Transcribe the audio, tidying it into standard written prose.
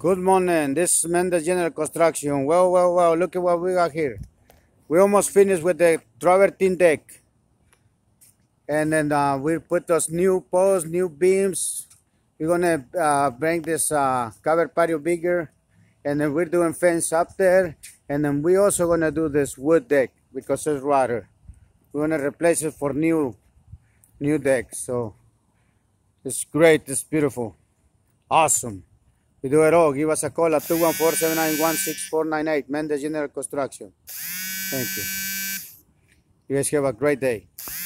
Good morning. This is Mendes General Construction. Well. Look at what we got here. We almost finished with the travertine deck. And then we put those new posts, new beams. We're going to bring this covered patio bigger. And then we're doing fence up there. And then we're also going to do this wood deck because it's water. We're going to replace it for new deck. So it's great. It's beautiful. Awesome. We do it all. Give us a call at 214-791-6498. Mendes General Construction. Thank you. You guys have a great day.